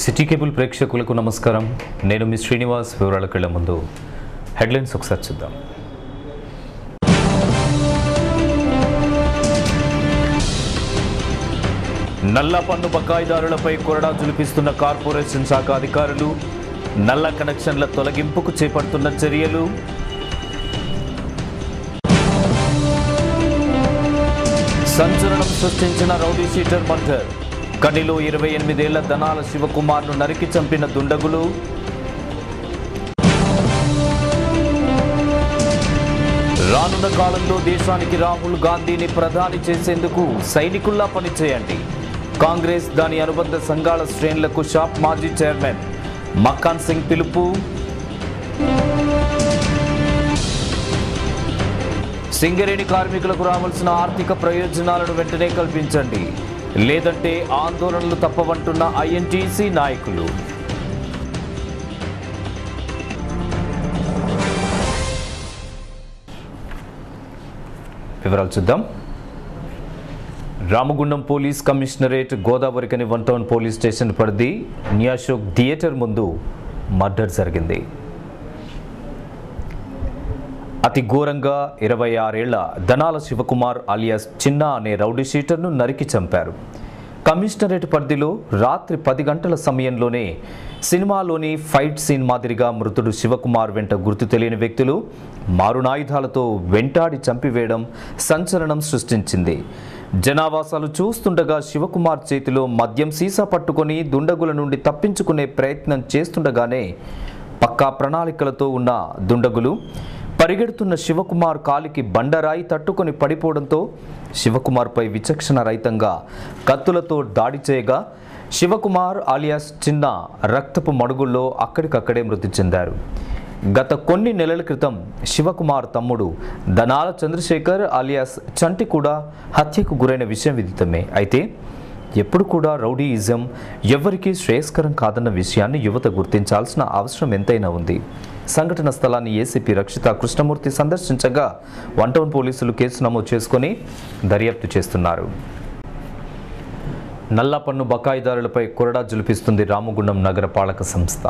City cable ప్రేక్షకులకు నమస్కారం. నేను మీ శ్రీనివాస్. వివరాలకు వెళ్లే ముందు హెడ్లైన్స్ ఒకసారి చూద్దాం. నల్ల పన్ను బకాయిదారులపై కొరడా జులిపిస్తున్న కార్పొరేషన్ శాఖ అధికారులు, నల్ల కనెక్షన్ల తొలగింపుకు చేపడుతున్న చర్యలు, సంచలనం సృష్టించిన రౌడీ షీటర్ మర్డర్, కనిలో 28 ఏళ్ల ధనాల శివకుమార్ను నరికి చంపిన దుండగులు, రానున్న కాలంలో దేశానికి రాహుల్ గాంధీని ప్రధాని చేసేందుకు సైనికుల్లా పనిచేయండి, కాంగ్రెస్ దాని అనుబంధ సంఘాల శ్రేణులకు షాప్ మాజీ చైర్మన్ మక్కాన్ సింగ్ పిలుపు, సింగరేణి కార్మికులకు రావాల్సిన ఆర్థిక ప్రయోజనాలను వెంటనే కల్పించండి, లేదంటే ఆందోళనలు తప్పవంటున్న ఐఎన్టీసీ నాయకులు. వివరాలు చూద్దాం. Ramagundam police commissionerate Godavarikhani 1 town police station పరిధి న్యాషోక్ థియేటర్ ముందు మర్డర్ జరిగింది. అతి ఘోరంగా 26 ఏళ్ల ధనాల శివకుమార్ అలియాస్ చిన్న అనే రౌడీ షీటర్ను నరికి చంపారు. కమిషనరేట్ పరిధిలో రాత్రి 10 గంటల సమయంలోనే సినిమాలోని ఫైట్ సీన్ మాదిరిగా మృతుడు శివకుమార్ వెంట గుర్తు తెలియని వ్యక్తులు మారునాయుధాలతో వెంటాడి చంపివేయడం సంచలనం సృష్టించింది. జనావాసాలు చూస్తుండగా శివకుమార్ చేతిలో మద్యం సీసా పట్టుకొని దుండగుల నుండి తప్పించుకునే ప్రయత్నం చేస్తుండగానే పక్కా ప్రణాళికలతో ఉన్న దుండగులు పరిగెడుతున్న శివకుమార్ కాలికి బండరాయి తట్టుకొని పడిపోవడంతో శివకుమార్పై విచక్షణ రహితంగా కత్తులతో దాడి చేయగా శివకుమార్ అలియాస్ చిన్న రక్తపు మడుగుల్లో అక్కడికక్కడే మృతి చెందారు. గత కొన్ని నెలల క్రితం శివకుమార్ తమ్ముడు ధనాల చంద్రశేఖర్ అలియాస్ చంటి కూడా హత్యకు గురైన విషయం విదితమే. అయితే ఎప్పుడు కూడా రౌడీయిజం ఎవరికీ శ్రేయస్కరం కాదన్న విషయాన్ని యువత గుర్తించాల్సిన అవసరం ఎంతైనా ఉంది. సంఘటన స్థలాన్ని ఏసీపీ రక్షిత కృష్ణమూర్తి సందర్శించగా 1 టౌన్ పోలీసులు కేసు నమోదు చేసుకుని దర్యాప్తు చేస్తున్నారు. నల్ల పన్ను బకాయిదారులపై కొరడా జులిపిస్తుంది రామగుండం నగర పాలక సంస్థ.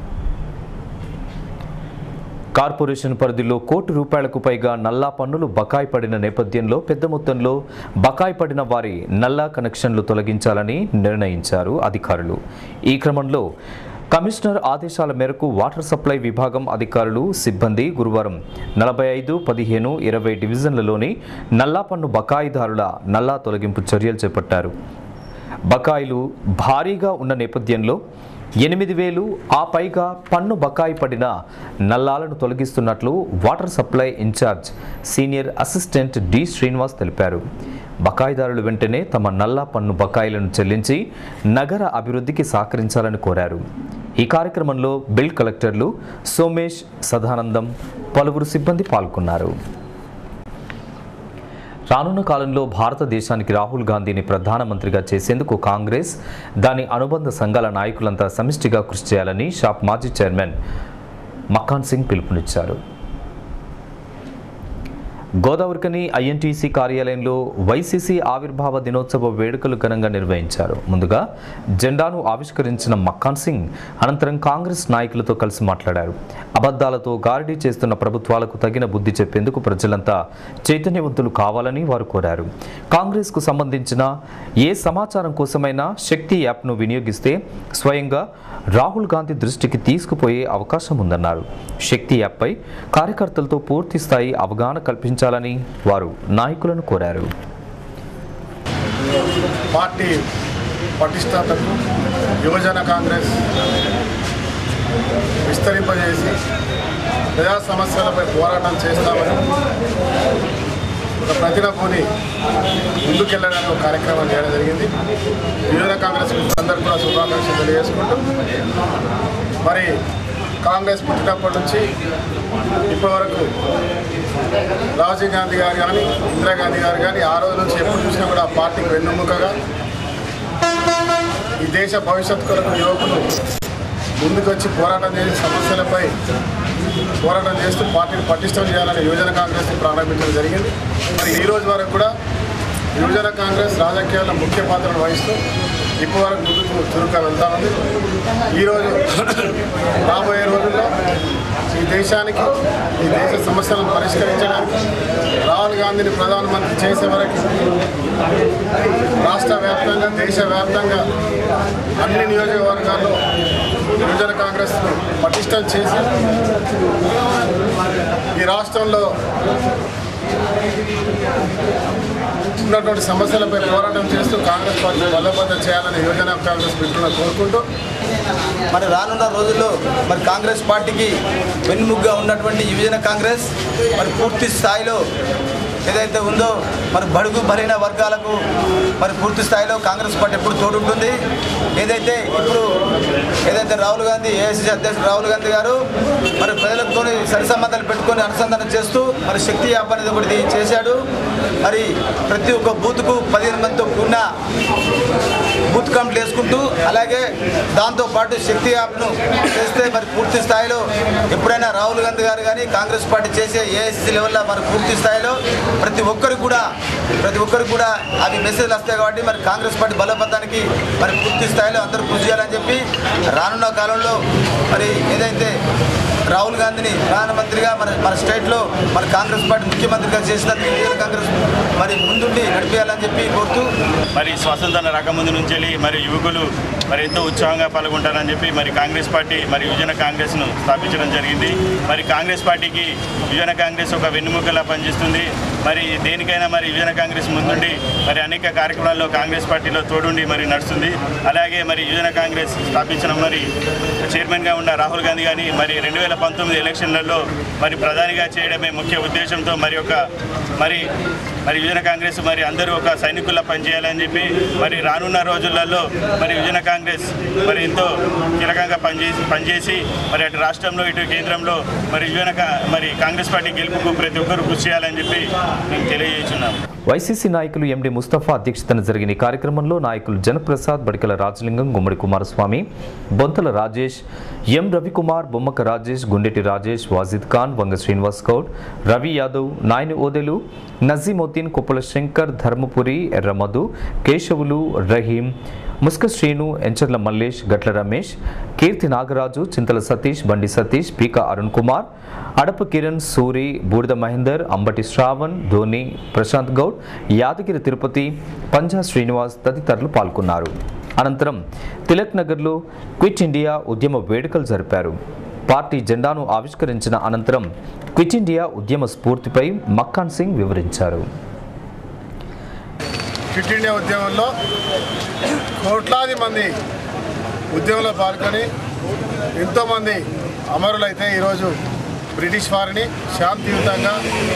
కార్పొరేషన్ పరిధిలో ₹1 పైగా నల్లా పన్నులు బకాయి పడిన నేపథ్యంలో పెద్ద మొత్తంలో బకాయి పడిన వారి నల్లా కనెక్షన్లు తొలగించాలని నిర్ణయించారు అధికారులు. ఈ క్రమంలో కమిషనర్ ఆదేశాల మేరకు వాటర్ సప్లై విభాగం అధికారులు సిబ్బంది గురువారం 45, 15, 20 డివిజన్లలోని నల్లా పన్ను బకాయిదారుల నల్లా తొలగింపు చర్యలు చేపట్టారు. బకాయిలు భారీగా ఉన్న నేపథ్యంలో 8,000 ఆ పైగా పన్ను బకాయి పడిన నల్లాలను తొలగిస్తున్నట్లు water supply incharge senior assistant D Srinivas తెలిపారు. బకాయిదారులు వెంటనే తమ నల్లా పన్ను బకాయిలను చెల్లించి నగర అభివృద్ధికి సహకరించాలని కోరారు. ఈ కార్యక్రమంలో బిల్ కలెక్టర్లు సోమేష్, సదానందం, పలువురు సిబ్బంది పాల్గొన్నారు. రానున్న కాలంలో భారతదేశానికి రాహుల్ గాంధీని ప్రధానమంత్రిగా చేసేందుకు కాంగ్రెస్ దాని అనుబంధ సంఘాల నాయకులంతా సమిష్టిగా కృషి చేయాలని షాప్ మాజీ చైర్మన్ మక్కాన్ సింగ్ పిలుపునిచ్చారు. గోదావరికని ఐఎన్టీసీ కార్యాలయంలో వైసీసీ ఆవిర్భావ దినోత్సవ వేడుకలు ఘనంగా నిర్వహించారు. ముందుగా జెండాను ఆవిష్కరించిన మక్కాన్ సింగ్ అనంతరం కాంగ్రెస్ నాయకులతో కలిసి మాట్లాడారు. అబద్ధాలతో గారడీ చేస్తున్న ప్రభుత్వాలకు తగిన బుద్ధి చెప్పేందుకు ప్రజలంతా చైతన్యవంతులు కావాలని వారు కోరారు. కాంగ్రెస్కు సంబంధించిన ఏ సమాచారం కోసమైనా శక్తి యాప్ను వినియోగిస్తే స్వయంగా రాహుల్ గాంధీ దృష్టికి తీసుకుపోయే అవకాశం ఉందన్నారు. శక్తి యాప్పై కార్యకర్తలతో పూర్తి స్థాయి అవగాహన కల్పించాలని వారు నాయకులను కోరారు. పార్టీ పటిష్టతకు యువజన కాంగ్రెస్ విస్తరింపజేసి ప్రజా సమస్యలపై పోరాటం చేస్తామని ఒక ప్రతిభని ముందుకెళ్ళడానికి ఒక కార్యక్రమం చేయడం జరిగింది. యువజన కాంగ్రెస్ అందరికీ కూడా శుభాకాంక్షలు తెలియజేసుకుంటూ మరి కాంగ్రెస్ పుట్టినప్పటి నుంచి ఇప్పటివరకు రాజీవ్ గాంధీ గారు కానీ ఇందిరాగాంధీ గారు కానీ ఆ రోజు నుంచి ఎప్పుడు చూసినా కూడా పార్టీకి వెన్నుముకగా ఈ దేశ భవిష్యత్తు కొరకు యువకులు ముందుకొచ్చి పోరాటం చేసి సమస్యలపై పోరాటం చేస్తూ పార్టీని పటిష్టం చేయాలని యువజన కాంగ్రెస్ ప్రారంభించడం జరిగింది. మరి ఈ రోజు వరకు కూడా యువజన కాంగ్రెస్ రాజకీయాల్లో ముఖ్య పాత్రను వహిస్తూ ఇప్పటి వరకు ముందుకు చురుగ్గా వెళ్తా ఉంది. ఈరోజు రాబోయే రోజుల్లో ఈ దేశానికి ఈ దేశ సమస్యలను పరిష్కరించడానికి రాహుల్ గాంధీని ప్రధానమంత్రి చేసే వరకు రాష్ట్ర వ్యాప్తంగా దేశవ్యాప్తంగా అన్ని నియోజకవర్గాల్లో యువజన కాంగ్రెస్ పటిష్టం చేసి ఈ రాష్ట్రంలో ఉన్నటువంటి సమస్యలపై పోరాటం చేస్తూ కాంగ్రెస్ పార్టీ బలోపేతం చేయాలని యువజన కాంగ్రెస్ మిత్రులను కోరుకుంటూ మరి రానున్న రోజుల్లో మరి కాంగ్రెస్ పార్టీకి వెన్నుముగ్గా ఉన్నటువంటి యువజన కాంగ్రెస్ మరి పూర్తి స్థాయిలో ఏదైతే ఉందో మరి బడుగు బలైన వర్గాలకు మరి పూర్తి స్థాయిలో కాంగ్రెస్ పార్టీ ఎప్పుడు తోడుంటుంది. ఏదైతే రాహుల్ గాంధీ ఏఐసీసీ అధ్యక్షుడు రాహుల్ గాంధీ గారు మరి ప్రజలతో సరి సంబంధాలు పెట్టుకొని అనుసంధానం చేస్తూ మరి శక్తి యాప్ అనేది ఒకటి చేశాడు. మరి ప్రతి ఒక్క బూత్కు 15 మందితో కూడిన బూత్ కమిటీలు వేసుకుంటూ అలాగే దాంతోపాటు శక్తి యాప్ను చేస్తే మరి పూర్తి స్థాయిలో ఎప్పుడైనా రాహుల్ గాంధీ గారు కానీ కాంగ్రెస్ పార్టీ చేసే ఏఐసీసీ లెవెల్లో మరి పూర్తి స్థాయిలో ప్రతి ఒక్కరికి కూడా అవి మెసేజ్లు వస్తాయి. కాబట్టి మరి కాంగ్రెస్ పార్టీ బలోపేతానికి మరి పూర్తి స్థాయిలో అందరూ కృషి చేయాలని చెప్పి రానున్న కాలంలో మరి ఏదైతే రాహుల్ గాంధీని ప్రధానమంత్రిగా మన స్టేట్లో మరి కాంగ్రెస్ పార్టీ ముఖ్యమంత్రిగా చేసినందుకు ఇండియన్ కాంగ్రెస్ మరి ముందుండి నడిపేయాలని చెప్పి కోరుతూ మరి స్వాతంత్రం రాకముందు నుంచి మరి యువకులు మరి ఎంతో ఉత్సాహంగా పాల్గొంటారని చెప్పి మరి కాంగ్రెస్ పార్టీ మరి యువజన కాంగ్రెస్ను స్థాపించడం జరిగింది. మరి కాంగ్రెస్ పార్టీకి యువజన కాంగ్రెస్ ఒక వెన్నుముకలా పనిచేస్తుంది. మరి దేనికైనా మరి యువజన కాంగ్రెస్ ముందుండి మరి అనేక కార్యక్రమాల్లో కాంగ్రెస్ పార్టీలో తోడుండి మరి నడుస్తుంది. అలాగే మరి యువజన కాంగ్రెస్ స్థాపించడం మరి చైర్మన్గా ఉన్న రాహుల్ గాంధీ గారిని మరి 2019 ఎలక్షన్లలో మరి ప్రధానిగా చేయడమే ముఖ్య ఉద్దేశంతో మరి యువజన కాంగ్రెస్ మరి అందరూ ఒక సైనికుల్లా పనిచేయాలని చెప్పి మరి రానున్న రోజులలో మరి యువజన కాంగ్రెస్ మరి ఎంతో కీలకంగా పనిచేసి మరి అటు రాష్ట్రంలో ఇటు కేంద్రంలో మరి మరి కాంగ్రెస్ పార్టీ గెలుపుకు ప్రతి ఒక్కరూ కృషి చేయాలని చెప్పి మేము తెలియజేస్తున్నాం. వైసీసీ నాయకులు ఎండి ముస్తఫా అధ్యక్షతన జరిగిన ఈ కార్యక్రమంలో నాయకులు జనప్రసాద్, బడికల రాజలింగం, గుమ్మడి కుమారస్వామి, బొంతల రాజేష్, ఎం రవికుమార్, బొమ్మక రాజేష్, గుండెటి రాజేష్, వాజిద్ ఖాన్, వంగ శ్రీనివాస్ గౌడ్, రవి యాదవ్, నాయని ఓదెలు, నజీముద్దీన్, కుప్పల శంకర్, ధర్మపురి, ఎర్రమధు, కేశవులు, రహీం, ముస్క శ్రీను, ఎంచర్ల మల్లేష్, గట్ల రమేష్, కీర్తి నాగరాజు, చింతల సతీష్, బండి సతీష్, పీక అరుణ్ కుమార్, అడప కిరణ్, సూరి, బూడిద మహేందర్, అంబటి శ్రావణ్, ధోని, ప్రశాంత్ గౌడ్, యాదగిరి తిరుపతి, పంజా శ్రీనివాస్ తదితరులు పాల్గొన్నారు. అనంతరం తిలక్ నగర్లో క్విట్ ఇండియా ఉద్యమ వేడుకలు జరిపారు. పార్టీ జెండాను ఆవిష్కరించిన అనంతరం క్విట్ ఇండియా ఉద్యమ స్ఫూర్తిపై మక్కాన్ సింగ్ వివరించారు. క్విట్ ఇండియా ఉద్యమంలో కోట్లాది మంది ఉద్యమంలో పాల్గొని ఎంతోమంది అమరులైతే ఈరోజు బ్రిటిష్ వారిని శాంతియుతంగా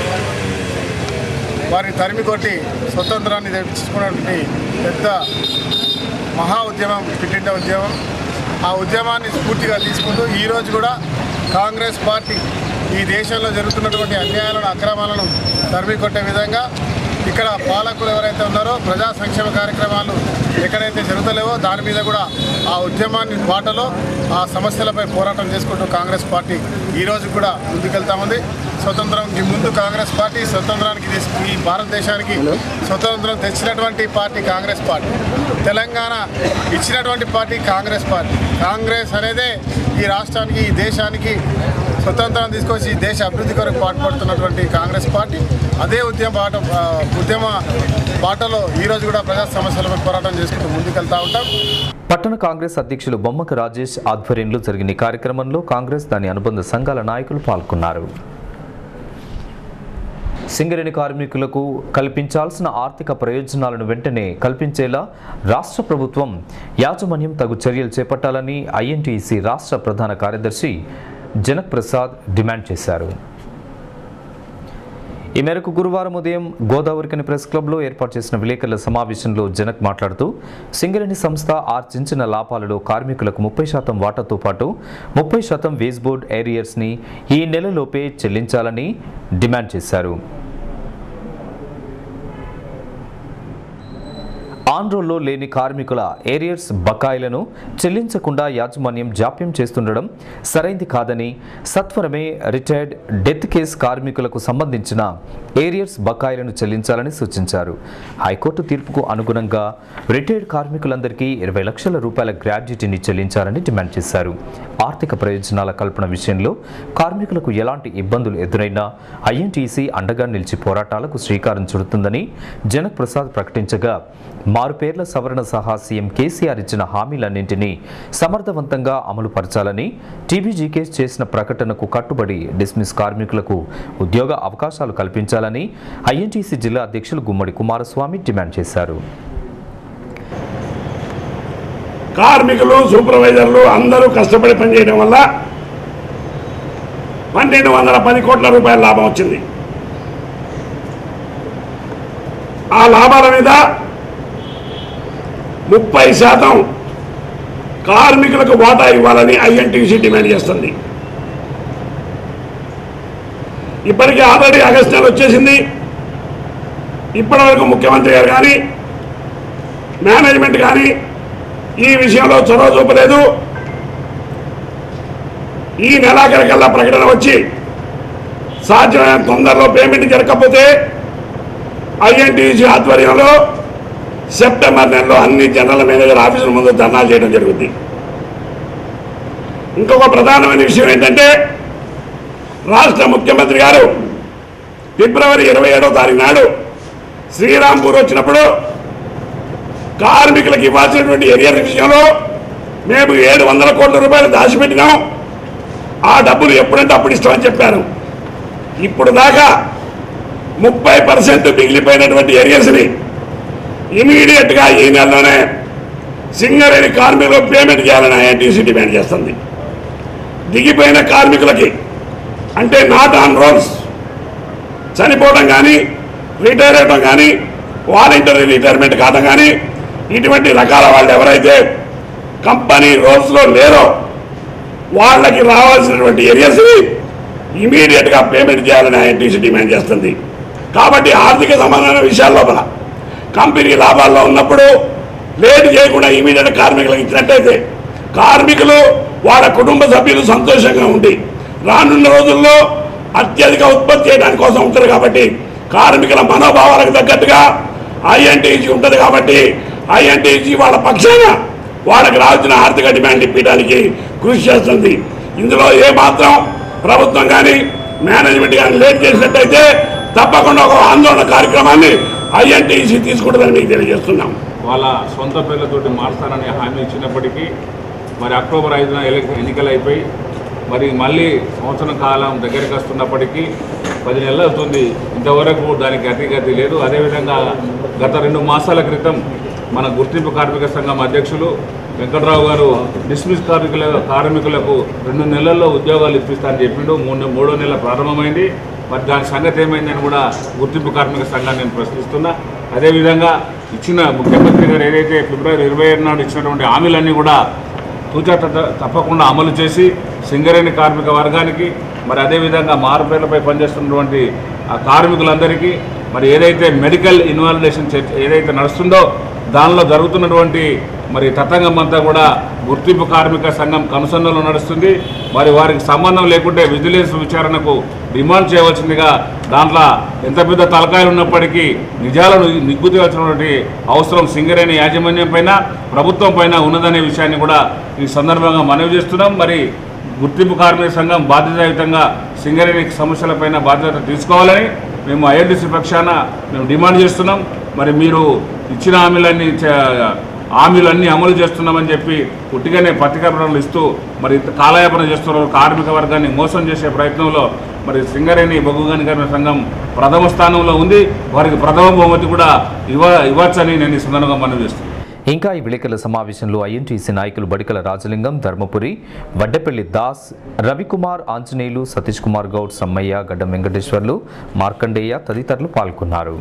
వారిని తరిమి కొట్టి స్వతంత్రాన్ని తెచ్చుకున్నటువంటి పెద్ద మహా ఉద్యమం క్విట్ ఇండియా ఉద్యమం. ఆ ఉద్యమాన్ని స్ఫూర్తిగా తీసుకుంటూ ఈరోజు కూడా కాంగ్రెస్ పార్టీ ఈ దేశంలో జరుగుతున్నటువంటి అన్యాయాలను అక్రమాలను తరిమి కొట్టే విధంగా ఇక్కడ పాలకులు ఎవరైతే ఉన్నారో ప్రజా సంక్షేమ కార్యక్రమాలు ఎక్కడైతే జరుగుతలేవో దాని మీద కూడా ఆ ఉద్యమాన్ని బాటలో ఆ సమస్యలపై పోరాటం చేసుకుంటూ కాంగ్రెస్ పార్టీ ఈరోజు కూడా ముందుకెళ్తా ఉంది. స్వతంత్రంకి ముందు కాంగ్రెస్ పార్టీ స్వతంత్రానికి ఈ భారతదేశానికి స్వతంత్రం తెచ్చినటువంటి పార్టీ కాంగ్రెస్ పార్టీ, తెలంగాణ ఇచ్చినటువంటి పార్టీ కాంగ్రెస్ పార్టీ. కాంగ్రెస్ అనేదే ఈ రాష్ట్రానికి ఈ దేశానికి స్వతంత్రం తీసుకొచ్చి దేశ అభివృద్ధి కొరకు పాటుపడుతున్నటువంటి కాంగ్రెస్ పార్టీ అదే ఉద్యమ బాటలో ఈరోజు కూడా ప్రజా సమస్యలపై పోరాటం చేసుకుంటూ ముందుకెళ్తా ఉంటాం. పట్టణ కాంగ్రెస్ అధ్యక్షులు బొమ్మక రాజేష్ ఆధ్వర్యంలో జరిగిన ఈ కార్యక్రమంలో కాంగ్రెస్ దాని అనుబంధ సంఘాల నాయకులు పాల్గొన్నారు. సింగరేణి కార్మికులకు కల్పించాల్సిన ఆర్థిక ప్రయోజనాలను వెంటనే కల్పించేలా రాష్ట్ర ప్రభుత్వం యాజమాన్యం తగు చర్యలు చేపట్టాలని ఐఎన్టీసీ రాష్ట్ర ప్రధాన కార్యదర్శి జనక్ ప్రసాద్ డిమాండ్ చేశారు. ఈ మేరకు గురువారం ఉదయం గోదావరికని ప్రెస్ క్లబ్లో ఏర్పాటు చేసిన విలేకరుల సమావేశంలో జనక్ మాట్లాడుతూ సింగరేణి సంస్థ ఆర్జించిన లాభాలలో కార్మికులకు 30% వాటాతో పాటు 30% వేజ్ బోర్డ్ ఏరియర్స్ని ఈ నెలలోపే చెల్లించాలని డిమాండ్ చేశారు. ఆన్ రోల్లో లేని కార్మికుల ఏరియర్స్ బకాయిలను చెల్లించకుండా యాజమాన్యం జాప్యం చేస్తుండడం సరైంది కాదని, సత్వరమే రిటైర్డ్ డెత్ కేసు కార్మికులకు సంబంధించిన ఏరియర్స్ బకాయిలను చెల్లించాలని సూచించారు. హైకోర్టు తీర్పుకు అనుగుణంగా రిటైర్డ్ కార్మికులందరికీ 20 లక్షల రూపాయల గ్రాడ్యుటీని చెల్లించాలని డిమాండ్ చేశారు. ఆర్థిక ప్రయోజనాల కల్పన విషయంలో కార్మికులకు ఎలాంటి ఇబ్బందులు ఎదురైనా ఐఎన్టీసీ అండగా నిలిచి పోరాటాలకు శ్రీకారం చుడుతుందని జనక్ ప్రసాద్ ప్రకటించగా, మారుపేర్ల సవరణ సహా సీఎం కేసీఆర్ ఇచ్చిన హామీలన్నింటినీ సమర్థవంతంగా అమలు పరచాలని, టీబీజీకే చేసిన ప్రకటనకు కట్టుబడి డిస్మిస్ కార్మికులకు ఉద్యోగ అవకాశాలు కల్పించాలని ఐఎన్టీసీ జిల్లా అధ్యక్షులు గుమ్మడి కుమారస్వామి డిమాండ్ చేశారు. కార్మికులు, సూపర్వైజర్లు అందరూ కష్టపడి పనిచేయడం వల్ల 1210 కోట్ల రూపాయల లాభం వచ్చింది. ఆ లాభాల మీద 30% కార్మికులకు వాటా ఇవ్వాలని ఐఎన్టీసీ డిమాండ్ చేస్తుంది. ఇప్పటికీ ఆల్రెడీ ఆగస్టు నెల వచ్చేసింది. ఇప్పటివరకు ముఖ్యమంత్రి గారు కానీ మేనేజ్మెంట్ కానీ ఈ విషయంలో చొరవ చూపలేదు. ఈ నెలాఖరికల్లా ప్రకటన వచ్చి సాధ్యమైన తొందరలో పేమెంట్ జరగకపోతే ఐఎన్టీసీ ఆధ్వర్యంలో సెప్టెంబర్ నెలలో అన్ని జనరల్ మేనేజర్ ఆఫీసుల ముందు ధర్నాలు చేయడం జరుగుతుంది. ఇంకొక ప్రధానమైన విషయం ఏంటంటే, రాష్ట్ర ముఖ్యమంత్రి గారు ఫిబ్రవరి 27వ తారీఖు నాడు శ్రీరాంపూర్ వచ్చినప్పుడు కార్మికులకు ఇవ్వాల్సినటువంటి ఏరియర్ విషయంలో మేము 700 కోట్ల రూపాయలు దాచిపెట్టినాం, ఆ డబ్బులు ఎప్పుడంటే అప్పుడు ఇస్తామని చెప్పారు. ఇప్పుడు దాకా 30% మిగిలిపోయినటువంటి ఏరియర్స్ని ఇమీడియట్గా ఈ నెలలోనే సింగరేణి కార్మికులకు పేమెంట్ చేయాలని ఐఎన్టీసీ డిమాండ్ చేస్తుంది. దిగిపోయిన కార్మికులకి అంటే నాట్ ఆన్ రోల్స్, చనిపోవడం కానీ రిటైర్ అవ్వడం కానీ వాలంటరీ రిటైర్మెంట్ కావడం కానీ ఇటువంటి రకాల వాళ్ళు ఎవరైతే కంపెనీ రోల్స్లో లేరో వాళ్ళకి రావాల్సినటువంటి ఏరియాస్ని ఇమీడియట్గా పేమెంట్ చేయాలని ఐఎన్టీసీ డిమాండ్ చేస్తుంది. కాబట్టి ఆర్థిక సంబంధమైన విషయాల లోపల కంపెనీ లాభాల్లో ఉన్నప్పుడు లేట్ చేయకుండా ఇమీడియట్ కార్మికులకు ఇచ్చినట్టయితే కార్మికులు వాళ్ళ కుటుంబ సభ్యులు సంతోషంగా ఉండి రానున్న రోజుల్లో అత్యధిక ఉత్పత్తి చేయడానికి కోసం ఉంటారు. కాబట్టి కార్మికుల మనోభావాలకు తగ్గట్టుగా ఐఎన్టీసీ ఉంటుంది. కాబట్టి ఐఎన్టీసీ వాళ్ళ పక్షాన వాళ్ళకి రావాల్సిన ఆర్థిక డిమాండ్ ఇప్పించడానికి కృషి చేస్తుంది. ఇందులో ఏమాత్రం ప్రభుత్వం కానీ మేనేజ్మెంట్ కానీ లేట్ చేసినట్టయితే తప్పకుండా ఒక ఆందోళన కార్యక్రమాన్ని ఐఎన్టీసీ తీసుకుంటుందని మీకు తెలియజేస్తున్నాం. వాళ్ళ సొంత పేర్లతోటి మారుస్తానని హామీ ఇచ్చినప్పటికీ మరి అక్టోబర్ 5న ఎన్నికలు అయిపోయి మరి మళ్ళీ సంవత్సరం కాలం దగ్గరికి వస్తున్నప్పటికీ 10 నెలలు అవుతుంది, ఇంతవరకు దానికి అతిగతి లేదు. అదేవిధంగా గత 2 మాసాల క్రితం మన గుర్తింపు కార్మిక సంఘం అధ్యక్షులు వెంకట్రావు గారు డిస్మిస్ కార్మికులకు 2 నెలల్లో ఉద్యోగాలు ఇప్పిస్తారని చెప్పిండు. 3వ నెల ప్రారంభమైంది. మరి దాని సంగతి ఏమైందని కూడా గుర్తింపు కార్మిక సంఘాన్ని నేను ప్రశ్నిస్తున్నా. అదేవిధంగా ఇచ్చిన ముఖ్యమంత్రి గారు ఏదైతే ఫిబ్రవరి 27 నాడు ఇచ్చినటువంటి హామీలన్నీ కూడా తూచా తప్పకుండా అమలు చేసి సింగరేణి కార్మిక వర్గానికి మరి అదేవిధంగా మారుపేర్లపై పనిచేస్తున్నటువంటి ఆ కార్మికులందరికీ మరి ఏదైతే మెడికల్ ఇన్వాల్యుయేషన్ ఏదైతే నడుస్తుందో దానిలో జరుగుతున్నటువంటి మరి తతంగం అంతా కూడా గుర్తింపు కార్మిక సంఘం కనుసన్నలో నడుస్తుంది. మరి వారికి సంబంధం లేకుంటే విజిలెన్స్ విచారణకు డిమాండ్ చేయవలసిందిగా దాంట్లో ఎంత పెద్ద తలకాయలు ఉన్నప్పటికీ నిజాలను నిగ్గు తేల్చినటువంటి అవసరం సింగరేణి యాజమాన్యం పైన ప్రభుత్వం పైన ఉన్నదనే విషయాన్ని కూడా ఈ సందర్భంగా మనవి చేస్తున్నాం. మరి గుర్తింపు కార్మిక సంఘం బాధ్యతాయుతంగా సింగరేణి సమస్యలపైన బాధ్యత తీసుకోవాలని మేము ఐఎన్టీసీ పక్షాన మేము డిమాండ్ చేస్తున్నాం. మరి మీరు ఇచ్చిన హామీలన్నీ అమలు చేస్తున్నామని చెప్పి పుట్టిగానే పత్రికా ప్రకటనలు ఇస్తూ మరి కాలయాపన చేస్తున్నారు. కార్మిక వర్గాన్ని మోసం చేసే ప్రయత్నంలో మరి సింగరేణి బొగ్గు గనుల సంఘం ప్రథమ స్థానంలో ఉంది. వారికి ప్రథమ బహుమతి కూడా ఇవ్వచ్చని నేను ఈ సందర్భంగా మనవి చేస్తున్నాను. ఇంకా ఈ విలేకరుల సమావేశంలో ఐఎన్టీసీ నాయకులు బడికల రాజలింగం, ధర్మపురి, వడ్డెపల్లి దాస్, రవికుమార్, ఆంజనేయులు, సతీష్ కుమార్ గౌడ్, సమ్మయ్య, గడ్డం వెంకటేశ్వర్లు, మార్కండేయ తదితరులు పాల్గొన్నారు.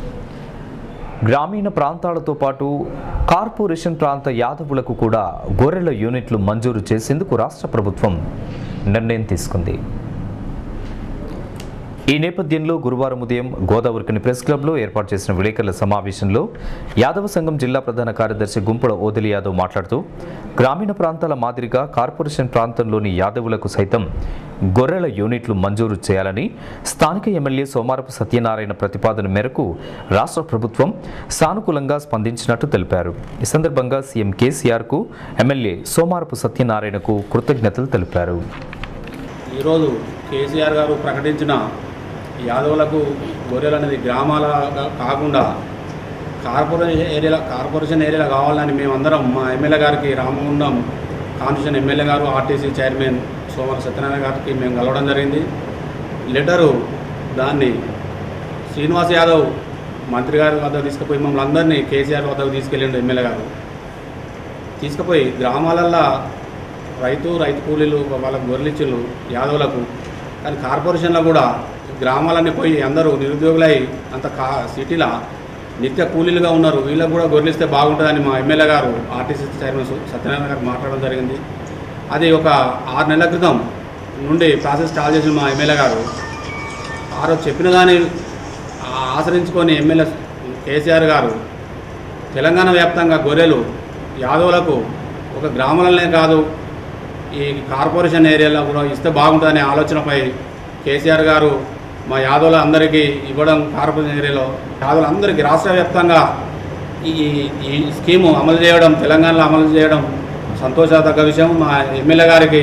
గ్రామీణ ప్రాంతాలతో పాటు కార్పొరేషన్ ప్రాంత యాదవులకు కూడా గొర్రెల యూనిట్లు మంజూరు చేసేందుకు రాష్ట్ర ప్రభుత్వం నిర్ణయం తీసుకుంది. ఈ నేపథ్యంలో గురువారం ఉదయం గోదావరికని ప్రెస్ క్లబ్లో ఏర్పాటు చేసిన విలేకరుల సమావేశంలో యాదవ సంఘం జిల్లా ప్రధాన కార్యదర్శి గుంపుల ఓదెలి యాదవ్ మాట్లాడుతూ గ్రామీణ ప్రాంతాల మాదిరిగా కార్పొరేషన్ ప్రాంతంలోని యాదవులకు సైతం గొర్రెల యూనిట్లు మంజూరు చేయాలని స్థానిక ఎమ్మెల్యే సోమారపు సత్యనారాయణ ప్రతిపాదన మేరకు రాష్ట్ర ప్రభుత్వం సానుకూలంగా స్పందించినట్టు తెలిపారు. ఈ సందర్భంగా సీఎం కేసీఆర్కు ఎమ్మెల్యే సోమారపు సత్యనారాయణకు కృతజ్ఞతలు తెలిపారు. ఈరోజు కేసీఆర్ గారు ప్రకటించిన యాదవులకు గొర్రెలు అనేది గ్రామాల కాకుండా కార్పొరేషన్ ఏరియాలో కావాలని మేమందరం మా ఎమ్మెల్యే గారికి రామగుండం కాన్స్టిట్యూషన్ ఎమ్మెల్యే గారు ఆర్టీసీ చైర్మన్ సోమవారం సత్యనారాయణ గారికి మేము కలవడం జరిగింది. లెటరు దాన్ని శ్రీనివాస్ యాదవ్ మంత్రి గారి వద్దకు తీసుకుపోయి మమ్మల్ని అందరినీ కేసీఆర్ వద్దకు తీసుకెళ్ళిండు ఎమ్మెల్యే గారు. తీసుకుపోయి గ్రామాలల్లో రైతు కూలీలు వాళ్ళకు గొర్రెలిచ్చిళ్ళు యాదవులకు. కానీ కార్పొరేషన్లో కూడా గ్రామాలన్నీ పోయి అందరూ నిరుద్యోగులై అంత సిటీలో నిత్య కూలీలుగా ఉన్నారు. వీళ్ళకు కూడా గొర్రెలిస్తే బాగుంటుందని మా ఎమ్మెల్యే గారు ఆర్టీసీ చైర్మన్ సత్యనారాయణ గారు మాట్లాడడం జరిగింది. అది ఒక 6 నెలల క్రితం నుండి ప్రాసెస్ స్టార్ట్ చేసిన మా ఎమ్మెల్యే గారు ఆ రోజు చెప్పిన దాన్ని ఆచరించుకొని ఎమ్మెల్యే కేసీఆర్ గారు తెలంగాణ వ్యాప్తంగా గొర్రెలు యాదవులకు ఒక గ్రామాలనే కాదు ఈ కార్పొరేషన్ ఏరియాలో కూడా ఇస్తే బాగుంటుందనే ఆలోచనపై కేసీఆర్ గారు మా యాదవుల అందరికీ ఇవ్వడం, కార్పొరేషన్ ఏరియాలో యాదవులందరికీ రాష్ట్ర వ్యాప్తంగా ఈ స్కీము అమలు చేయడం, తెలంగాణలో అమలు చేయడం సంతోషదగ్గ విషయం. మా ఎమ్మెల్యే గారికి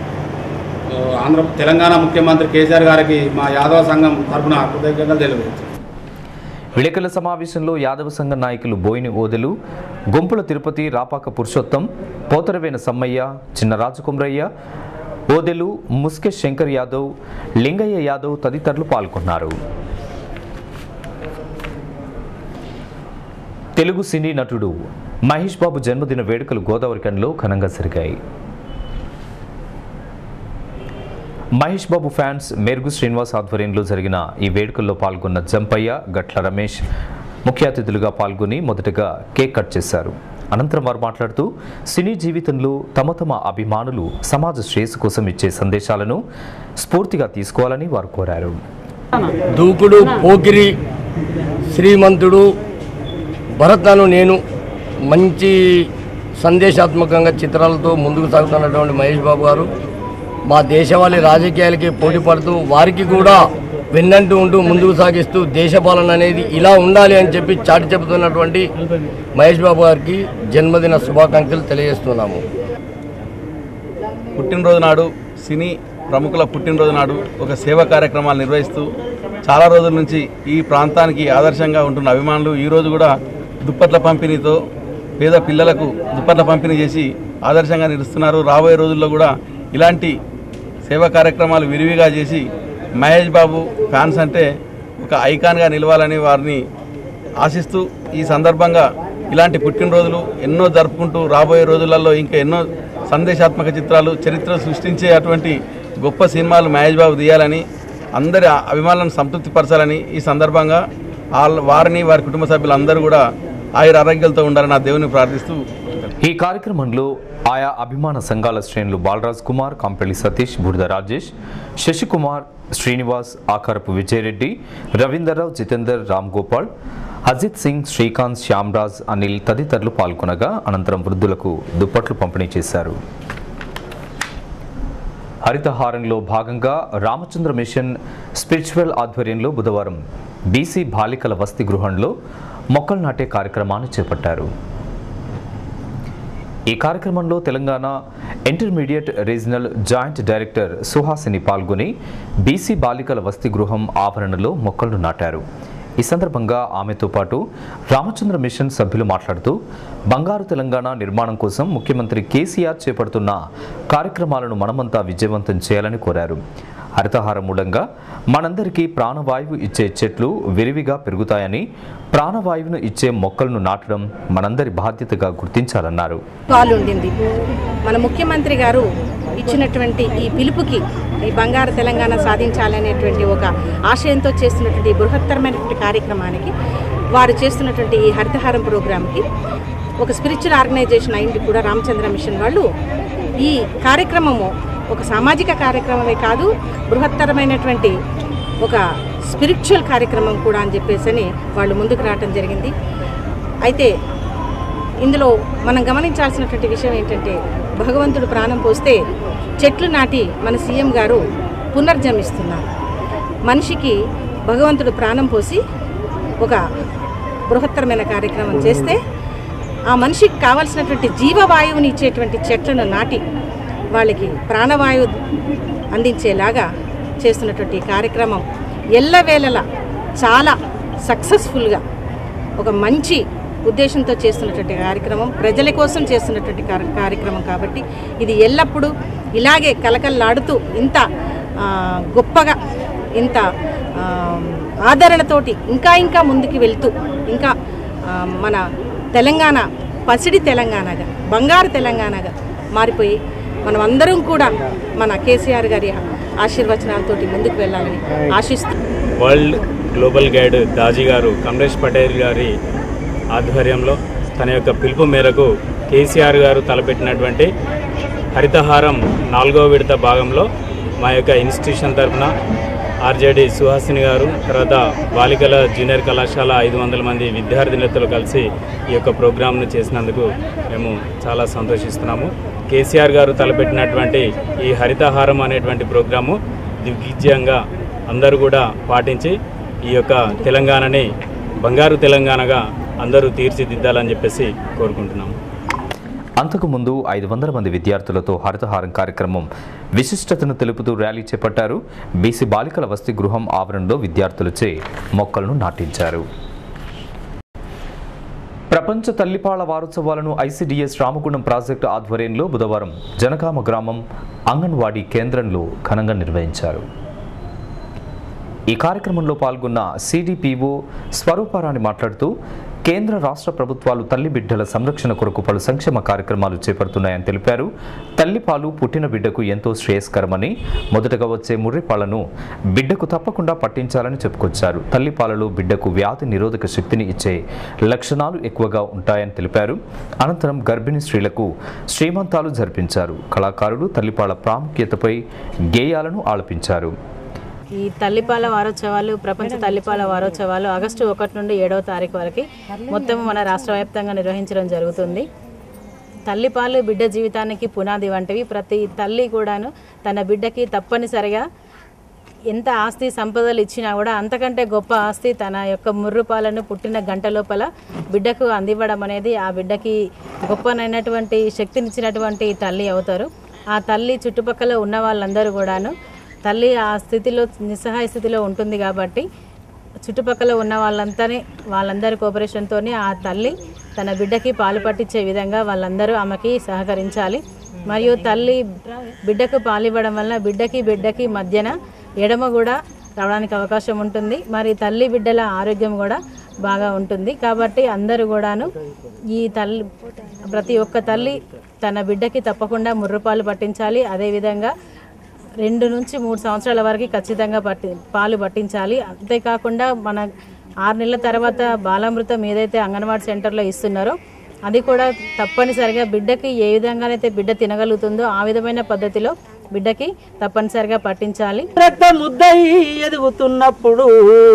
తెలంగాణ ముఖ్యమంత్రి కేసీఆర్ గారికి మా యాదవ సంఘం తరఫున కృతజ్ఞతలు తెలియజేస్తాం. విలేకరుల సమావేశంలో యాదవ సంఘ నాయకులు బోయిని ఓదెలు, గుంపుల తిరుపతి, రాపాక పురుషోత్తం, పోతరవేన సమ్మయ్య, చిన్న రాజకుమ్రయ్య, ఓదెలు, ముస్కె శంకర్ యాదవ్, లింగయ్య యాదవ్ తదితరులు పాల్గొన్నారు. తెలుగు సినీ నటుడు మహేష్ బాబు జన్మదిన వేడుకలు గోదావరికనిలో ఘనంగా జరిగాయి. మహేష్ బాబు ఫ్యాన్స్ మేరుగు శ్రీనివాస్ ఆధ్వర్యంలో జరిగిన ఈ వేడుకల్లో పాల్గొన్న జంపయ్య, గట్ల రమేష్ ముఖ్య అతిథులుగా పాల్గొని మొదటగా కేక్ కట్ చేశారు. అనంతరం వారు మాట్లాడుతూ సినీ జీవితంలో తమ అభిమానులు సమాజ శ్రేయస్సు కోసం ఇచ్చే సందేశాలను స్ఫూర్తిగా తీసుకోవాలని వారు కోరారు. దూకుడు, పోకిరి, శ్రీమంతుడు, భరత్ను నేను మంచి సందేశాత్మకంగా చిత్రాలతో ముందుకు సాగుతున్నటువంటి మహేష్ బాబు గారు మా దేశవాళీ రాజకీయాలకి పోటీ పడుతూ వారికి కూడా వెన్నంటూ ఉంటూ ముందుకు సాగిస్తూ దేశపాలన అనేది ఇలా ఉండాలి అని చెప్పి చాటి చెబుతున్నటువంటి మహేష్ బాబు గారికి జన్మదిన శుభాకాంక్షలు తెలియజేస్తున్నాము. పుట్టినరోజు నాడు సినీ ప్రముఖుల పుట్టినరోజు నాడు ఒక సేవా కార్యక్రమాలు నిర్వహిస్తూ చాలా రోజుల నుంచి ఈ ప్రాంతానికి ఆదర్శంగా ఉంటున్న అభిమానులు ఈరోజు కూడా దుప్పట్ల పంపిణీతో పేద పిల్లలకు దుప్పట్ల పంపిణీ చేసి ఆదర్శంగా నిలుస్తున్నారు. రాబోయే రోజుల్లో కూడా ఇలాంటి సేవా కార్యక్రమాలు విరివిగా చేసి మహేష్ బాబు ఫ్యాన్స్ అంటే ఒక ఐకాన్గా నిలవాలని వారిని ఆశిస్తూ ఈ సందర్భంగా ఇలాంటి పుట్టినరోజులు ఎన్నో జరుపుకుంటూ రాబోయే రోజులలో ఇంకా ఎన్నో సందేశాత్మక చిత్రాలు, చరిత్ర సృష్టించే అటువంటి గొప్ప సినిమాలు మహేష్ బాబు తీయాలని, అందరి అభిమానులను సంతృప్తిపరచాలని ఈ సందర్భంగా వారిని వారి కుటుంబ సభ్యులందరూ కూడా ఆయుర ఆరోగ్యాలతో ఉండాలని నా దేవుని ప్రార్థిస్తూ ఈ కార్యక్రమంలో ఆయా అభిమాన సంఘాల శ్రేణులు బాలరాజ్ కుమార్, కంపెల్లి సతీష్, బుడిద రాజేష్, శశికుమార్, శ్రీనివాస్, ఆకారపు విజయరెడ్డి, రవీందర్రావు, జితేందర్, రామ్ గోపాల్, అజిత్ సింగ్, శ్రీకాంత్, శ్యామ్రాజ్, అనిల్ తదితరులు పాల్గొనగా అనంతరం వృద్ధులకు దుప్పట్లు పంపిణీ చేశారు. హరితహారంలో భాగంగా రామచంద్ర మిషన్ స్పిరిచువల్ ఆధ్వర్యంలో బుధవారం బీసీ బాలికల వసతి గృహంలో మొక్కలు నాటే కార్యక్రమాన్ని చేపట్టారు. ఈ కార్యక్రమంలో Telangana intermediate regional joint director Suhasini పాల్గొని బీసీ బాలికల వసతి గృహం ఆవరణలో మొక్కలను నాటారు. ఈ సందర్భంగా ఆమెతో పాటు రామచంద్ర మిషన్ సభ్యులు మాట్లాడుతూ బంగారు తెలంగాణ నిర్మాణం కోసం ముఖ్యమంత్రి కేసీఆర్ చేపడుతున్న కార్యక్రమాలను మనమంతా విజయవంతం చేయాలని కోరారు. హరితహారం మూలంగా మనందరికీ ప్రాణవాయువు ఇచ్చే చెట్లు విరివిగా పెరుగుతాయని, ప్రాణవాయువును ఇచ్చే మొక్కలను నాటడం మనందరి బాధ్యతగా గుర్తించాలన్నారు. మన ముఖ్యమంత్రి గారు ఇచ్చినటువంటి ఈ పిలుపుకి, ఈ బంగారు తెలంగాణ సాధించాలనేటువంటి ఒక ఆశయంతో చేస్తున్నటువంటి బృహత్తరమైనటువంటి కార్యక్రమానికి, వారు చేస్తున్నటువంటి ఈ హరితహారం ప్రోగ్రాంకి ఒక స్పిరిచువల్ ఆర్గనైజేషన్ అయింది కూడా రామచంద్ర మిషన్ వాళ్ళు. ఈ కార్యక్రమము ఒక సామాజిక కార్యక్రమమే కాదు, బృహత్తరమైనటువంటి ఒక స్పిరిచువల్ కార్యక్రమం కూడా అని చెప్పేసి వాళ్ళు ముందుకు రావటం జరిగింది. అయితే ఇందులో మనం గమనించాల్సినటువంటి విషయం ఏంటంటే భగవంతుడు ప్రాణం పోస్తే చెట్లు నాటి మన సీఎం గారు పునర్జన్మిస్తున్నారు. మనిషికి భగవంతుడు ప్రాణం పోసి ఒక బృహత్తరమైన కార్యక్రమం చేస్తే ఆ మనిషికి కావాల్సినటువంటి జీవవాయువుని ఇచ్చేటువంటి చెట్లను నాటి వాళ్ళకి ప్రాణవాయువు అందించేలాగా చేస్తున్నటువంటి కార్యక్రమం ఎల్లవేళలా చాలా సక్సెస్ఫుల్గా ఒక మంచి ఉద్దేశంతో చేస్తున్నటువంటి కార్యక్రమం, ప్రజల కోసం చేస్తున్నటువంటి కార్యక్రమం కాబట్టి ఇది ఎల్లప్పుడూ ఇలాగే కలకల్లాడుతూ ఇంత గొప్పగా ఇంత ఆదరణతోటి ఇంకా ఇంకా ముందుకు వెళ్తూ ఇంకా మన తెలంగాణ పసిడి తెలంగాణగా బంగారు తెలంగాణగా మారిపోయి మనం అందరం కూడా మన కేసీఆర్ గారి ఆశీర్వచనాలతోటి ముందుకు వెళ్ళాలని ఆశిస్తూ వరల్డ్ గ్లోబల్ గైడ్ దాజీ గారు కమలేష్ పటేల్ గారి ఆధ్వర్యంలో తన యొక్క పిలుపు మేరకు కేసీఆర్ గారు తలపెట్టినటువంటి హరితహారం 4వ విడత భాగంలో మా యొక్క ఇన్స్టిట్యూషన్ తరఫున ఆర్జేడి సుహాసిని గారు, తర్వాత బాలికల జూనియర్ కళాశాల 500 మంది విద్యార్థినులతో కలిసి ఈ యొక్క ప్రోగ్రాంను చేసినందుకు మేము చాలా సంతోషిస్తున్నాము. కేసీఆర్ గారు తలపెట్టినటువంటి ఈ హరితహారం అనేటువంటి ప్రోగ్రాము దిగ్విజయంగా అందరూ కూడా పాటించి ఈ యొక్క తెలంగాణని బంగారు తెలంగాణగా అందరూ తీర్చిదిద్దాలని చెప్పేసి కోరుకుంటున్నాము. అంతకుముందు 500 మంది విద్యార్థులతో హరితహారం కార్యక్రమం విశిష్టతను తెలుపుతూ ర్యాలీ చేపట్టారు. బీసీ బాలికల వసతి గృహం ఆవరణలో విద్యార్థులచే మొక్కలను నాటించారు. ప్రపంచ తల్లిపాల వారోత్సవాలను ఐసీడీఎస్ రామగుండం ప్రాజెక్టు ఆధ్వర్యంలో బుధవారం జనగామ గ్రామం అంగన్వాడీ కేంద్రంలో ఘనంగా నిర్వహించారు. ఈ కార్యక్రమంలో పాల్గొన్న సిడిపిఓ స్వరూపారాణి మాట్లాడుతూ కేంద్ర రాష్ట్ర ప్రభుత్వాలు తల్లి బిడ్డల సంరక్షణ కొరకు పలు సంక్షేమ కార్యక్రమాలు చేపడుతున్నాయని తెలిపారు. తల్లిపాలు పుట్టిన బిడ్డకు ఎంతో శ్రేయస్కరమని, మొదటగా వచ్చే ముర్రిపాలను బిడ్డకు తప్పకుండా పట్టించాలని చెప్పుకొచ్చారు. తల్లిపాలలో బిడ్డకు వ్యాధి నిరోధక శక్తిని ఇచ్చే లక్షణాలు ఎక్కువగా ఉంటాయని తెలిపారు. అనంతరం గర్భిణీ స్త్రీలకు శ్రీమంతాలు జరిపించారు. కళాకారులు తల్లిపాల ప్రాముఖ్యతపై గేయాలను ఆలపించారు. ఈ తల్లిపాల వారోత్సవాలు, ప్రపంచ తల్లిపాల వారోత్సవాలు ఆగస్టు 1 నుండి 7వ తారీఖు వరకు మొత్తం మన రాష్ట్ర వ్యాప్తంగా నిర్వహించడం జరుగుతుంది. తల్లిపాలు బిడ్డ జీవితానికి పునాది వంటివి. ప్రతి తల్లి కూడాను తన బిడ్డకి తప్పనిసరిగా ఎంత ఆస్తి సంపదలు ఇచ్చినా కూడా అంతకంటే గొప్ప ఆస్తి తన యొక్క ముర్రుపాలను పుట్టిన గంట లోపల బిడ్డకు అందివ్వడం అనేది ఆ బిడ్డకి గొప్పనైనటువంటి శక్తినిచ్చినటువంటి తల్లి అవుతారు. ఆ తల్లి చుట్టుపక్కల ఉన్న వాళ్ళందరూ కూడాను తల్లి ఆ స్థితిలో నిస్సహాయ స్థితిలో ఉంటుంది కాబట్టి చుట్టుపక్కల ఉన్న వాళ్ళందరి కోఆపరేషన్తో ఆ తల్లి తన బిడ్డకి పాలు పట్టించే విధంగా వాళ్ళందరూ ఆమెకి సహకరించాలి. మరియు తల్లి బిడ్డకు పాలివ్వడం వలన బిడ్డకి మధ్యన ఎడమ కూడా రావడానికి అవకాశం ఉంటుంది. మరి తల్లి బిడ్డల ఆరోగ్యం కూడా బాగా ఉంటుంది. కాబట్టి అందరూ కూడాను ఈ తల్లి ప్రతి ఒక్క తల్లి తన బిడ్డకి తప్పకుండా ముర్రుపాలు పట్టించాలి. అదేవిధంగా 2 నుంచి 3 సంవత్సరాల వరకు ఖచ్చితంగా పాలు పట్టించాలి. అంతేకాకుండా మన 6 నెలల తర్వాత బాలామృతం ఏదైతే అంగన్వాడీ సెంటర్లో ఇస్తున్నారో అది కూడా తప్పనిసరిగా బిడ్డకి ఏ విధంగానైతే బిడ్డ తినగలుగుతుందో ఆ విధమైన పద్ధతిలో బిడ్డకి తప్పనిసరిగా పట్టించాలి. రక్తం ముద్దై ఎదుగుతున్నప్పుడు,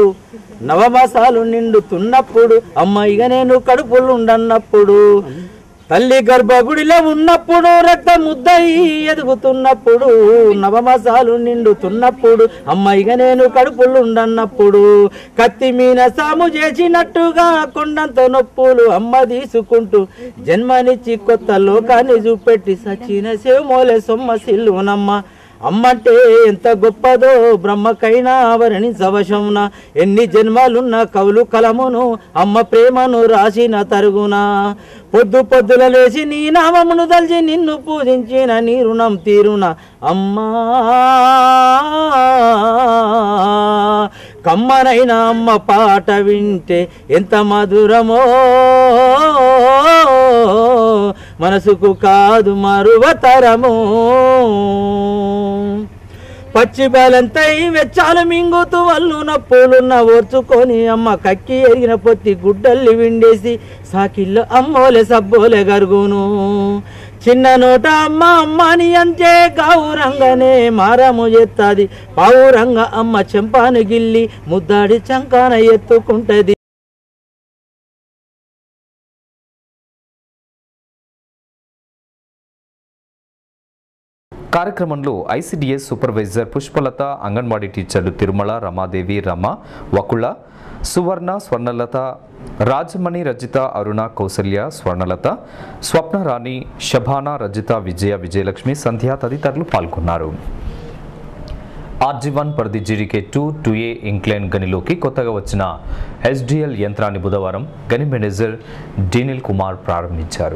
నవమాసాలు నిండుతున్నప్పుడు, అమ్మాయిగా నేను కడుపులుండన్నప్పుడు, తల్లి గర్భగుడిలో ఉన్నప్పుడు, రక్తం ముద్దై ఎదుగుతున్నప్పుడు, నవమాసాలు నిండుతున్నప్పుడు, అమ్మాయిగా నేను కడుపులుండన్నప్పుడు, కత్తి మీన సాము చేసినట్టుగా కొండంత నొప్పులు అమ్మ తీసుకుంటూ జన్మనిచ్చి కొత్త లోకాన్ని చూపెట్టి సచిన సేమోలే సొమ్మసిల్లునమ్మ. అమ్మంటే ఎంత గొప్పదో బ్రహ్మకైనా వర్ణించవశమున, ఎన్ని జన్మాలున్న కవులు కలమును అమ్మ ప్రేమను రాసిన తరుగున. పొద్దుల లేచి నీ నామమును దల్చి నిన్ను పూజించిన నీ రుణం తీరున అమ్మా. కమ్మనైన అమ్మ పాట వింటే ఎంత మధురమో, మనసుకు కాదు మరువతరము. పచ్చి బలంతై వెచ్చాలు మింగుతూ వల్లున పూలున్న ఓర్చుకొని అమ్మ కక్కి ఎరిగిన పొత్తి గుడ్డల్లి విండేసి సాకిల్లో అమ్మోలే సబ్బోలే గరుగును చిన్న నోట అమ్మ అమ్మని అంతే గౌరంగనే మారము ఎత్తాది పావురంగ అమ్మ చెంపాను గిల్లి ముద్దాడి చంకాన ఎత్తుకుంటది. కార్యక్రమంలో ఐసిడిఎస్ సూపర్వైజర్ పుష్పలత, అంగన్వాడీ టీచర్లు తిరుమల, రమాదేవి, రమ, వకుళ, సువర్ణ, స్వర్ణలత, రాజమణి, రజిత, అరుణ, కౌసల్య, స్వర్ణలత, స్వప్నరాణి, శభానా, రజిత, విజయ, విజయలక్ష్మి, సంధ్య తదితరులు పాల్గొన్నారు. RG1 పరిధి GDK2 2A ఇంక్లైన్ గనిలోకి కొత్తగా వచ్చిన SDL యంత్రాన్ని బుధవారం గని మేనేజర్ డీనిల్ కుమార్ ప్రారంభించారు.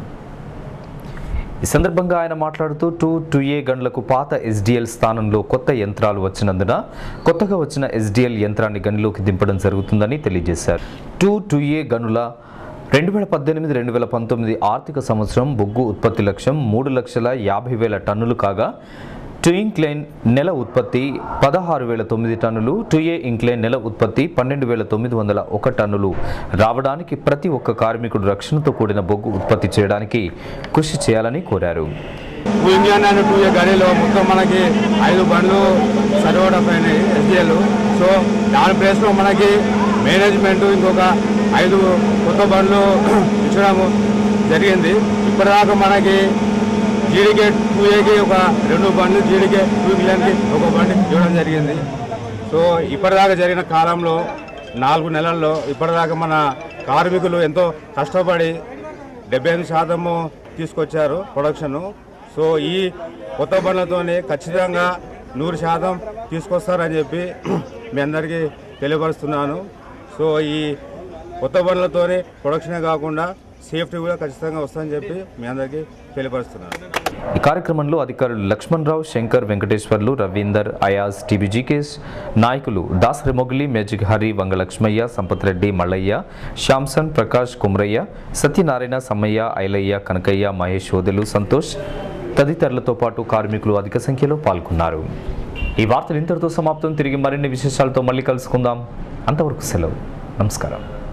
ఈ సందర్భంగా ఆయన మాట్లాడుతూ 2A గనులకు పాత SDL స్థానంలో కొత్త యంత్రాలు వచ్చినందున కొత్తగా వచ్చిన SDL యంత్రాన్ని గనిలోకి దింపడం జరుగుతుందని తెలియజేశారు. 2A గనుల 2018-2019 ఆర్థిక సంవత్సరం బొగ్గు ఉత్పత్తి లక్ష్యం 3,50,000 టన్నులు కాగా 2 ఇంక్లైన్ నెల ఉత్పత్తి 16,009 టన్నులు, 2A ఇంక్లైన్ నెల ఉత్పత్తి 12,901 టన్నులు రావడానికి ప్రతి ఒక్క కార్మికుడు రక్షణతో కూడిన బొగ్గు ఉత్పత్తి చేయడానికి కృషి చేయాలని కోరారు. ఇండియన్ అండ్ 2A గడిలో మొత్తం మనకి 5 బండ్లు సర్వడం అయినాయి SDL. సో దాని ప్లేస్లో మనకి మేనేజ్మెంట్ ఇంకొక 5 కొత్త బండ్లు ఇచ్చడం జరిగింది. ఇప్పటిదాకా మనకి GDK2Aకి ఒక 2 బండ్లు, GDK2 ఇంక్లైన్కి ఒక బండి ఇవ్వడం జరిగింది. సో ఇప్పటిదాకా జరిగిన కాలంలో 4 నెలల్లో ఇప్పటిదాకా మన కార్మికులు ఎంతో కష్టపడి 75% తీసుకొచ్చారు ప్రొడక్షను. సో ఈ కొత్త బండ్లతోనే ఖచ్చితంగా 100% తీసుకొస్తారని చెప్పి మీ అందరికీ తెలియపరుస్తున్నాను. సో ఈ కొత్త బండ్లతోనే ప్రొడక్షనే కాకుండా సేఫ్టీ కూడా ఖచ్చితంగా వస్తుందని చెప్పి మీ అందరికీ తెలియపరుస్తున్నాను. ఈ కార్యక్రమంలో అధికారులు లక్ష్మణరావు, శంకర్, వెంకటేశ్వర్లు, రవీందర్, అయాజ్, TBGకేష్, నాయకులు దాసరి మొగిలి, మేజిక్ హరి, వంగలక్ష్మయ్య, సంపత్ రెడ్డి, మల్లయ్య, శ్యామ్సన్, ప్రకాష్, కుమ్రయ్య, సత్యనారాయణ, సమ్మయ్య, ఐలయ్య, కనకయ్య, మహేష్, ఓదెలు, సంతోష్ తదితరులతో పాటు కార్మికులు అధిక సంఖ్యలో పాల్గొన్నారు. ఈ వార్తలు ఇంతటితో సమాప్తం. తిరిగి మరిన్ని విశేషాలతో మళ్ళీ కలుసుకుందాం. అంతవరకు సెలవు. నమస్కారం.